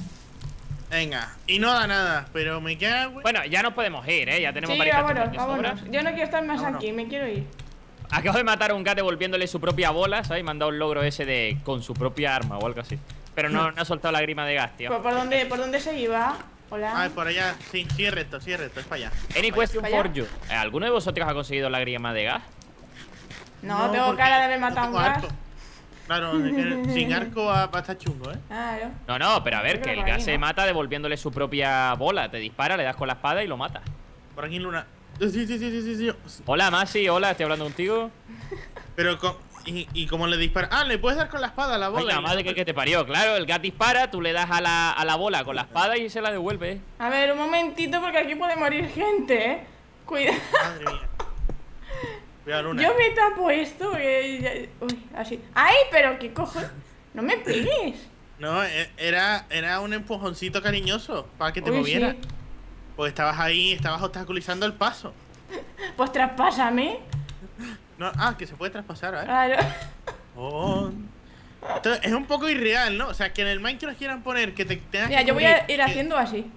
Speaker 2: Venga. Y no da nada, pero me queda...
Speaker 3: Bueno, ya nos podemos ir, ¿eh? Ya tenemos
Speaker 1: Sí,
Speaker 3: varias
Speaker 1: vámonos,
Speaker 3: cartas de sobra.
Speaker 1: vámonos. Yo no quiero estar más
Speaker 2: Vámonos.
Speaker 1: aquí, me quiero ir.
Speaker 3: Acabo de matar a un gato devolviéndole su propia bola, ¿sabes? Me han dado el logro ese de con su propia arma o algo así. Pero no, no ha soltado la grima de gas, tío.
Speaker 1: ¿Por, por dónde, ¿Por dónde se iba? Hola.
Speaker 2: Ah, por allá. Sí, sigue recto, sigue recto. Es para allá.
Speaker 3: Any question
Speaker 1: Vaya.
Speaker 3: for you. Eh, ¿Alguno de vosotros ha conseguido la grima de gas?
Speaker 1: no, tengo
Speaker 2: porque
Speaker 1: cara de haber
Speaker 2: no
Speaker 1: matado un
Speaker 2: tengo
Speaker 1: gas.
Speaker 2: arco. Claro, es que sin arco va, va a estar chungo, ¿eh?
Speaker 1: Claro.
Speaker 3: No, no, pero a ver,
Speaker 1: Yo
Speaker 3: que
Speaker 1: creo
Speaker 3: el
Speaker 1: que
Speaker 3: gas
Speaker 1: ahí,
Speaker 3: se
Speaker 1: ¿no?
Speaker 3: mata devolviéndole su propia bola. Te dispara, le das con la espada y lo mata.
Speaker 2: Por aquí, Luna. Sí, sí, sí, sí, sí, sí.
Speaker 3: Hola, Masi, hola, estoy hablando contigo.
Speaker 2: Pero, con, y, y como le dispara... Ah, le puedes dar con la espada a la
Speaker 3: Ay,
Speaker 2: bola.
Speaker 3: la
Speaker 2: y-
Speaker 3: madre que, que te parió. Claro, el gas dispara, tú le das a la, a la bola con la espada y se la devuelve. ¿eh?
Speaker 1: A ver, un momentito porque aquí puede morir gente, eh. Cuidado.
Speaker 2: Madre mía. Cuidado, Luna.
Speaker 1: Yo me tapo esto porque ya- Uy, así. ¡Ay, pero qué cojones! No me pegues.
Speaker 2: No, e- era, era un empujoncito cariñoso para que te
Speaker 1: Uy,
Speaker 2: movieras.
Speaker 1: sí.
Speaker 2: Porque estabas ahí, estabas obstaculizando el paso.
Speaker 1: Pues traspásame.
Speaker 2: No, ah, que se puede traspasar, ¿eh?
Speaker 1: Claro.
Speaker 2: Oh. Entonces, es un poco irreal, ¿no? O sea, que en el Minecraft quieran poner que te tengas
Speaker 1: Mira,
Speaker 2: que
Speaker 1: yo voy a
Speaker 2: cubrir-
Speaker 1: ir
Speaker 2: que-
Speaker 1: haciendo así.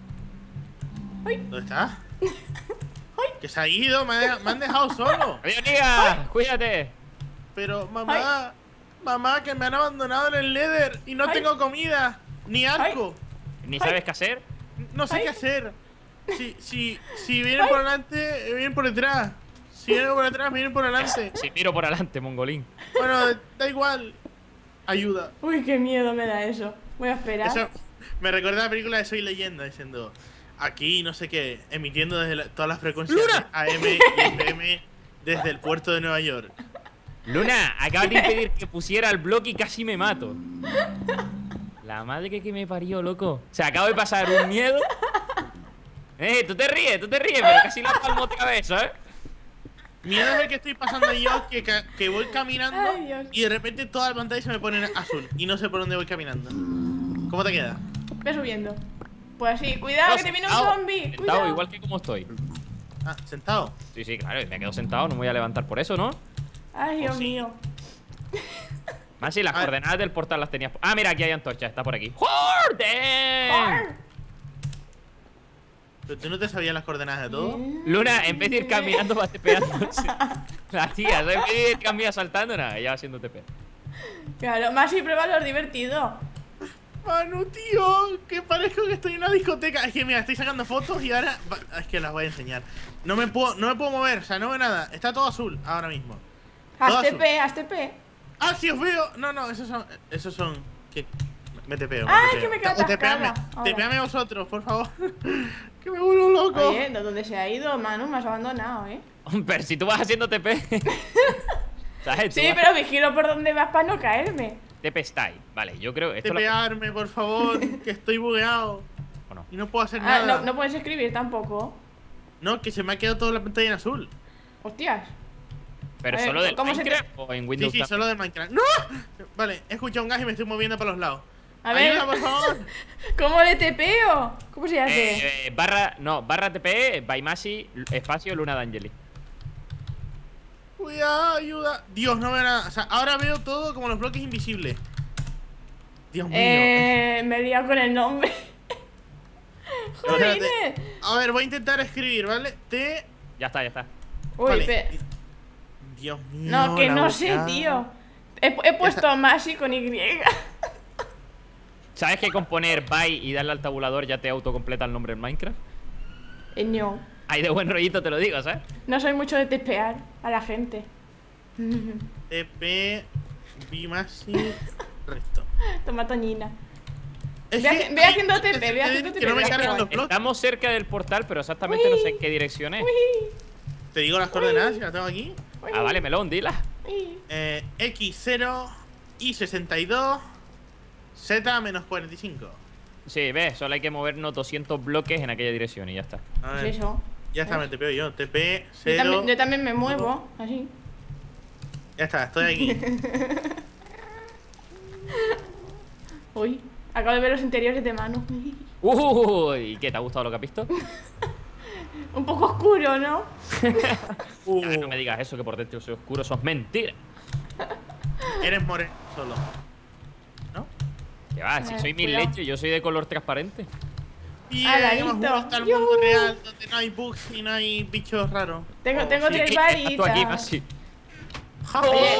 Speaker 2: ¿Dónde está? Que se ha ido, me, ha- me han dejado solo.
Speaker 3: Adiós, Niga, cuídate.
Speaker 2: Pero, mamá, mamá, que me han abandonado en el Nether y no
Speaker 1: Ay.
Speaker 2: tengo comida, ni arco.
Speaker 3: Ni sabes qué hacer.
Speaker 2: No sé
Speaker 1: Ay.
Speaker 2: qué hacer. Si, si, si vienen por delante, eh, vienen por detrás. Si vienen por detrás, vienen por delante.
Speaker 3: Si miro por adelante, mongolín.
Speaker 2: Bueno, da igual. Ayuda.
Speaker 1: Uy, qué miedo me da eso. Voy a esperar.
Speaker 2: Eso me recuerda a la película de Soy Leyenda, diciendo aquí, no sé qué, emitiendo desde la- todas las frecuencias
Speaker 3: ¡Luna!
Speaker 2: de A M y F M desde el puerto de Nueva York.
Speaker 3: Luna, acabas de impedir que pusiera el bloque y casi me mato. La madre que, que me parió, loco. O sea, acabo de pasar un miedo. Eh, tú te ríes, tú te ríes, pero casi la palmo otra vez, ¿sabes?
Speaker 2: Miedo es el que estoy pasando yo, que, ca- que voy caminando
Speaker 1: Ay, Dios.
Speaker 2: y de repente toda la pantalla se me pone en azul y no sé por dónde voy caminando. ¿Cómo te queda?
Speaker 1: Ve subiendo. Pues sí, cuidado, que te viene un
Speaker 3: Sentado,
Speaker 1: zombie.
Speaker 3: sentado,
Speaker 1: Cuidado.
Speaker 3: igual que como estoy.
Speaker 2: Ah, sentado.
Speaker 3: Sí, sí, claro, me quedo sentado, no me voy a levantar por eso, ¿no?
Speaker 1: Ay, Dios
Speaker 2: Oh, sí.
Speaker 1: mío.
Speaker 3: Más si las
Speaker 2: A ver.
Speaker 3: coordenadas del portal las tenías. Ah, mira, aquí hay antorcha, está por aquí. ¡Joder!
Speaker 1: Ar.
Speaker 2: ¿Pero tú no te sabías las coordenadas de todo?
Speaker 3: Luna, en vez de ir caminando, va tepeando. La tía, en vez de ir caminando saltando, nada, ella va haciendo T P.
Speaker 1: Claro, más y prueba lo divertido.
Speaker 2: Manu, tío, que parezco que estoy en una discoteca. Es que mira, estoy sacando fotos y ahora va- es que las voy a enseñar. No me puedo, no me puedo mover, o sea, no veo nada. Está todo azul ahora mismo. Todo
Speaker 1: Haz
Speaker 2: azul.
Speaker 1: T P, haz T P.
Speaker 2: Ah, sí os veo. No, no, esos son, esos son. ¿Qué? Me tepeo.
Speaker 1: Ay,
Speaker 2: tepeo.
Speaker 1: que me queda
Speaker 2: O tepeame,
Speaker 1: atascada. Ahora.
Speaker 2: tepeame vosotros, por favor. Que me vuelvo loco.
Speaker 1: Oye, ¿de dónde se ha ido, Manu? Me has abandonado, ¿eh?
Speaker 3: Pero si tú vas haciendo T P. ¿Sabes? Tú
Speaker 1: Sí,
Speaker 3: vas-
Speaker 1: pero vigilo por dónde vas para no caerme.
Speaker 3: T P style. Vale, yo creo. Esto lo...
Speaker 2: Tepearme, por favor, que estoy bugueado.
Speaker 3: ¿O no?
Speaker 2: Y no puedo hacer
Speaker 1: Ah,
Speaker 2: nada.
Speaker 1: no, no puedes escribir tampoco.
Speaker 2: No, que se me ha quedado toda la pantalla en azul.
Speaker 1: Hostias.
Speaker 3: ¿Pero
Speaker 1: A ver,
Speaker 3: solo del
Speaker 1: ¿cómo se te-
Speaker 3: Minecraft o en
Speaker 2: Sí,
Speaker 3: Windows?
Speaker 2: sí,
Speaker 3: también?
Speaker 2: solo de Minecraft. ¡No! Vale, he escuchado un gas y me estoy moviendo para los lados.
Speaker 1: A ver.
Speaker 2: Ayuda, por favor.
Speaker 1: ¿Cómo le tepeo? ¿Cómo se hace?
Speaker 3: Eh, eh, barra, no, barra T P, Baimasi, espacio, Luna D'Angeli.
Speaker 2: Cuidado, ayuda. Dios, no veo nada. O sea, ahora veo todo como los bloques invisibles. Dios mío.
Speaker 1: Eh, me he liado con el nombre.
Speaker 2: Espérate.
Speaker 1: ¡Jolines!
Speaker 2: A ver, voy a intentar escribir, ¿vale? T.
Speaker 3: Ya está, ya está.
Speaker 1: Uy,
Speaker 2: Vale.
Speaker 1: espera.
Speaker 2: Dios mío.
Speaker 1: No, que
Speaker 2: la
Speaker 1: no sé,
Speaker 2: boca.
Speaker 1: tío. He, he puesto Masi con Y.
Speaker 3: ¿Sabes que con poner bye y darle al tabulador ya te autocompleta el nombre en Minecraft?
Speaker 1: Eh, no.
Speaker 3: Ahí de buen rollito te lo digo, ¿sabes?
Speaker 1: No soy mucho de tepear a la gente.
Speaker 2: T P. Bimasi. Resto.
Speaker 1: Toma Toñina.
Speaker 2: Es
Speaker 1: Ve
Speaker 2: que
Speaker 1: haci- ve
Speaker 2: hay
Speaker 1: haciendo
Speaker 2: bloques
Speaker 1: T P, ve
Speaker 2: que-
Speaker 1: haciendo
Speaker 2: que
Speaker 1: T P,
Speaker 2: no me
Speaker 1: verás
Speaker 2: cargan
Speaker 1: qué
Speaker 2: los
Speaker 1: guay.
Speaker 2: bloques.
Speaker 3: Estamos cerca del portal, pero exactamente no sé en qué dirección es.
Speaker 1: Uy,
Speaker 2: Te digo las coordenadas, si las tengo aquí.
Speaker 1: uy,
Speaker 3: Ah, vale, melón, dila.
Speaker 1: uy.
Speaker 2: Eh, X cero, Y sesenta y dos, Z menos cuarenta y cinco.
Speaker 3: Sí, ves, solo hay que movernos doscientos bloques en aquella dirección y ya está.
Speaker 2: A
Speaker 1: ¿Qué
Speaker 2: ver,
Speaker 1: es eso?
Speaker 2: ya está, me tepeo yo. T P
Speaker 1: Yo
Speaker 2: cero.
Speaker 1: también, yo también me muevo, así.
Speaker 2: Ya está, estoy aquí.
Speaker 1: Uy, acabo de ver los interiores de Manu.
Speaker 3: Uy, ¿qué te ha gustado lo que has visto?
Speaker 1: Un poco oscuro, ¿no?
Speaker 2: Uh,
Speaker 3: Ah, no me digas eso, que por dentro soy oscuro, eso es mentira.
Speaker 2: Eres moreno solo. ¿No?
Speaker 3: Que va, si
Speaker 1: Eh,
Speaker 3: soy mil
Speaker 1: cuidado.
Speaker 3: leches, yo soy de color transparente.
Speaker 2: Bien,
Speaker 1: Ala,
Speaker 2: hemos
Speaker 1: listo.
Speaker 2: vuelto al
Speaker 1: Yuhu.
Speaker 2: mundo real, donde no hay bugs y no hay bichos raros.
Speaker 1: Tengo,
Speaker 2: Oh,
Speaker 1: tengo
Speaker 2: sí.
Speaker 1: tres
Speaker 3: ¿Qué haces tú aquí,
Speaker 1: varitas.
Speaker 3: Masi?
Speaker 1: Oye.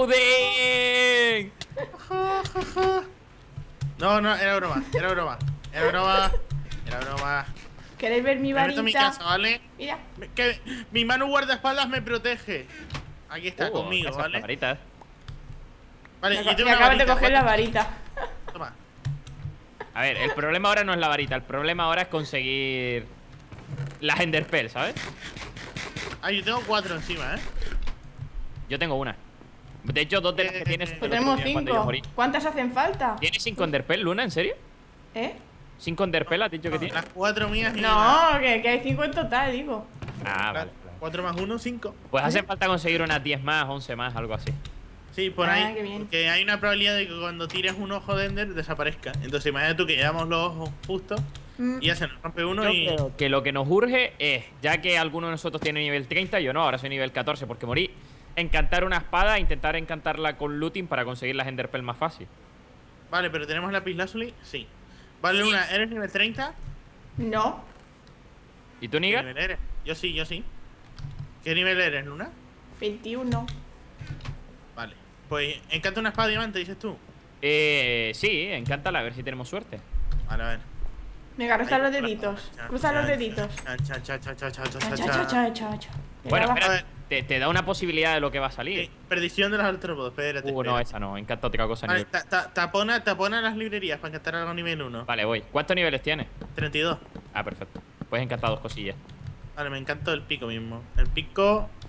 Speaker 3: ¡Joder!
Speaker 2: Ja, ja, ja. No, no, era broma, era broma. Era broma, era broma.
Speaker 1: ¿Queréis ver mi
Speaker 2: Me meto en mi
Speaker 1: varita?
Speaker 2: casa, ¿vale?
Speaker 1: Mira.
Speaker 2: Me- Que mi mano guardaespaldas me protege. Aquí está,
Speaker 3: Uh,
Speaker 2: conmigo,
Speaker 3: esas
Speaker 2: ¿vale?
Speaker 3: palabritas.
Speaker 2: Vale,
Speaker 1: Me,
Speaker 2: yo
Speaker 1: aca-
Speaker 2: tengo
Speaker 1: me
Speaker 2: una
Speaker 1: acabas de
Speaker 2: varita,
Speaker 1: coger la
Speaker 2: ¿vale?
Speaker 1: varita.
Speaker 2: Toma.
Speaker 3: A ver, el problema ahora no es la varita, el problema ahora es conseguir las Enderpearl, ¿sabes?
Speaker 2: Ah, yo tengo cuatro encima, ¿eh?
Speaker 3: Yo tengo una. De hecho, dos de las que
Speaker 2: Eh,
Speaker 3: tienes.
Speaker 2: eh,
Speaker 3: te
Speaker 1: Pues
Speaker 3: lo
Speaker 1: tenemos
Speaker 3: tenía cuando yo
Speaker 1: cinco.
Speaker 3: morí.
Speaker 1: ¿Cuántas hacen falta?
Speaker 3: ¿Tienes cinco Enderpearl, Luna? ¿En serio?
Speaker 1: ¿Eh?
Speaker 3: ¿Cinco Enderpearl has dicho que tienes?
Speaker 2: Las cuatro mías y una-
Speaker 1: No, que, que hay cinco en total, digo.
Speaker 3: Ah,
Speaker 2: las
Speaker 3: vale.
Speaker 2: Cuatro más uno, cinco.
Speaker 3: Pues hace falta conseguir unas diez más, once más, algo así.
Speaker 2: Sí, por
Speaker 1: Ah,
Speaker 2: ahí.
Speaker 1: qué bien.
Speaker 2: Porque hay una probabilidad de que cuando tires un ojo de Ender desaparezca. Entonces imagínate tú que llevamos los ojos justos
Speaker 1: Mm.
Speaker 2: y ya se nos rompe uno
Speaker 3: Yo
Speaker 2: y.
Speaker 3: creo que lo que nos urge es, ya que alguno de nosotros tiene nivel treinta, yo no, ahora soy nivel catorce porque morí, encantar una espada e intentar encantarla con looting para conseguir las Enderpearl más fácil.
Speaker 2: Vale, pero tenemos la Lazuli, sí. Vale,
Speaker 3: Sí.
Speaker 2: Luna, ¿eres nivel treinta?
Speaker 1: No.
Speaker 3: ¿Y tú,
Speaker 2: ¿Qué
Speaker 3: Niga?
Speaker 2: nivel eres? Yo sí, yo sí. ¿Qué nivel eres, Luna?
Speaker 1: veintiuno.
Speaker 2: Vale. Pues encanta una espada diamante, dices tú.
Speaker 3: Eh, sí, encántala, a ver si tenemos suerte.
Speaker 2: Vale, a ver.
Speaker 1: Venga, cruza
Speaker 2: Ahí,
Speaker 1: los
Speaker 2: cruza.
Speaker 1: deditos.
Speaker 2: Cha,
Speaker 1: Cruza los
Speaker 2: cha,
Speaker 1: deditos.
Speaker 2: cha, cha, cha, cha, cha, cha, cha,
Speaker 1: Cha,
Speaker 2: cha,
Speaker 1: cha, cha, cha, cha, cha.
Speaker 3: Bueno,
Speaker 1: Venga, va.
Speaker 3: espera,
Speaker 2: A ver.
Speaker 3: te, te da una posibilidad de lo que va a salir.
Speaker 2: Eh, Perdición de los artrópodos, espérate.
Speaker 3: Uh, no,
Speaker 2: espérate.
Speaker 3: esa no, encanta otra cosa.
Speaker 2: Vale,
Speaker 3: nivel.
Speaker 2: ta- ta- tapona, tapona las librerías para encantar algo nivel uno.
Speaker 3: Vale, voy. ¿Cuántos niveles tienes?
Speaker 2: treinta y dos.
Speaker 3: Ah, perfecto. Puedes encantar dos cosillas.
Speaker 2: Vale, me encanta el pico mismo. El pico.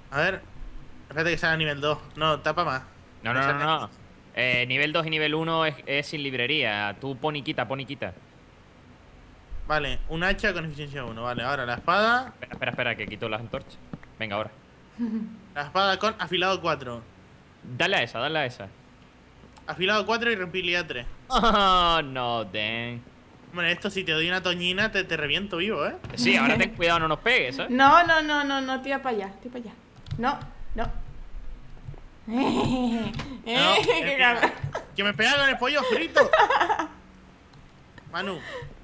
Speaker 2: A ver. Espérate que sea nivel dos. No, tapa más.
Speaker 3: No, no, no, no. Eh, nivel dos y nivel uno es, es sin librería. Tú pon y quita, pon y quita.
Speaker 2: Vale, un hacha con eficiencia uno. Vale, ahora la espada.
Speaker 3: Espera, espera, espera, que quito las antorchas. Venga, ahora.
Speaker 2: La espada con afilado cuatro.
Speaker 3: Dale a esa, dale a esa.
Speaker 2: Afilado cuatro y rompibilidad tres.
Speaker 3: Oh, no, damn.
Speaker 2: Hombre, esto si te doy una toñina te, te reviento vivo, ¿eh?
Speaker 3: Sí, ahora ten cuidado, no nos pegues, ¿eh?
Speaker 1: No, no, no, no, no, tira para allá, tira para allá. No, no.
Speaker 2: No,
Speaker 1: Qué
Speaker 2: eh,
Speaker 1: cabrón.
Speaker 2: que me pega con el pollo frito. Manu.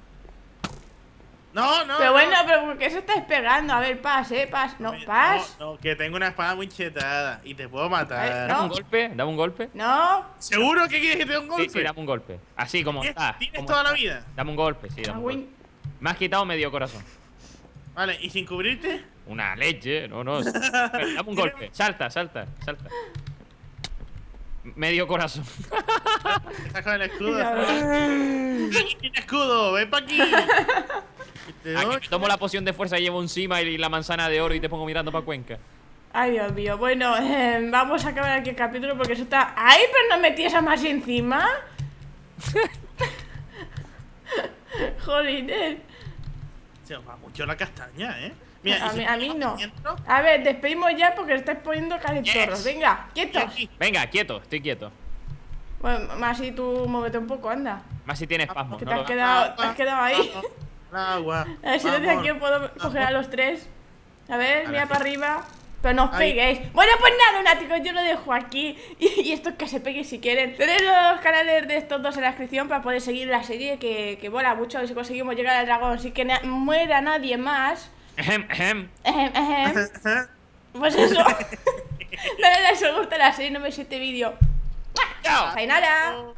Speaker 2: No, no.
Speaker 1: Pero
Speaker 2: no.
Speaker 1: bueno, pero ¿por qué se está pegando? A ver, pas, eh, pas. No, pas.
Speaker 2: No, no, que tengo una espada muy chetada y te puedo matar.
Speaker 1: A ver,
Speaker 3: Dame
Speaker 1: no.
Speaker 3: un golpe, dame un golpe.
Speaker 1: No.
Speaker 2: ¿Seguro que quieres que te dé un golpe?
Speaker 3: Sí, sí, dame un golpe. Así como
Speaker 2: ¿Tienes,
Speaker 3: está.
Speaker 2: tienes
Speaker 3: como
Speaker 2: toda la
Speaker 3: está.
Speaker 2: vida?
Speaker 3: Dame un golpe, sí, dame un
Speaker 1: Agüín.
Speaker 3: golpe. Me has quitado medio corazón.
Speaker 2: Vale, ¿y sin cubrirte?
Speaker 3: Una leche, no, no. Espera, dame un golpe. Salta, salta, salta. Medio corazón.
Speaker 2: Estás con el escudo.
Speaker 1: Cabrón.
Speaker 2: Aquí tiene escudo, ven pa' aquí. Y te
Speaker 3: Aquí
Speaker 2: doy-
Speaker 3: me tomo la poción de fuerza, llevo encima y la manzana de oro y te pongo mirando pa' Cuenca.
Speaker 1: Ay, Dios mío. Bueno, eh, vamos a acabar aquí el capítulo porque eso está. ¡Ay, pero no metías a más encima! Jolines.
Speaker 2: Se os va mucho la castaña, ¿eh?
Speaker 1: A
Speaker 2: y
Speaker 1: mí-
Speaker 2: si
Speaker 1: a mí
Speaker 2: pongo
Speaker 1: no.
Speaker 2: dentro,
Speaker 1: A ver, despedimos ya porque estáis poniendo casi
Speaker 3: Yes.
Speaker 1: chorros. Venga,
Speaker 2: y
Speaker 1: quietos.
Speaker 2: aquí.
Speaker 3: Venga, quieto, estoy quieto.
Speaker 1: Bueno, más si tú muévete un poco, anda.
Speaker 3: Más si tienes espasmos,
Speaker 1: Que
Speaker 3: no
Speaker 1: te
Speaker 3: lo
Speaker 1: has
Speaker 3: ves.
Speaker 1: quedado, te has quedado ahí.
Speaker 2: Vamos, agua.
Speaker 1: A ver si desde
Speaker 2: vamos.
Speaker 1: aquí puedo coger a los tres. A ver,
Speaker 2: Ahora
Speaker 1: mira
Speaker 2: sí.
Speaker 1: para arriba. Pero no os
Speaker 2: Ahí.
Speaker 1: peguéis. Bueno, pues nada, lunáticos, yo lo dejo aquí. Y, y esto es que se peguen si quieren. Tenéis los canales de estos dos en la descripción para poder seguir la serie que, que mola mucho. A ver si conseguimos llegar al dragón. Así que na- muera nadie más.
Speaker 3: Ejem, ejem.
Speaker 1: Ejem, ejem. Pues eso. Dale like si os gusta la serie, no veis este vídeo.
Speaker 3: Chao.
Speaker 1: ¡Sayonara!